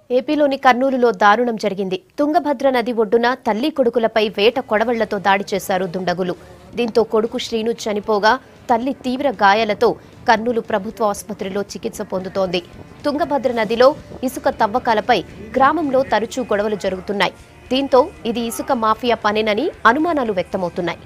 ఏపీలోని కర్నూలులో దారుణం జరిగింది. తుంగభద్ర నది ఒడ్డున తల్లి కొడుకులపై వేట కొడవళ్లతో దాడి చేశారు దుండగులు. దీంతో కొడుకు శ్రీను చనిపోగా తల్లి తీవ్ర గాయాలతో కర్నూలు ప్రభుత్వ ఆసుపత్రిలో చికిత్స పొందుతోంది. తుంగభద్ర నదిలో ఇసుక తవ్వకాలపై గ్రామంలో తరచూ గొడవలు జరుగుతున్నాయి. దీంతో ఇది ఇసుక మాఫియా పనేనని అనుమానాలు వ్యక్తమవుతున్నాయి.